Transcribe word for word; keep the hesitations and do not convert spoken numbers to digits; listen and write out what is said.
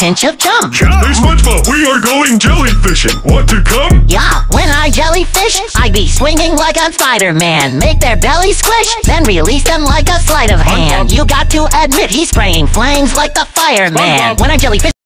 pinch of chum. Hey SpongeBob, we are going jellyfishing. Want to come? Yeah, when I jellyfish, I be swinging like a Spider-Man. Make their belly squish, then release them like a sleight of hand. You got to admit he's spraying flames like the fireman. When I jellyfish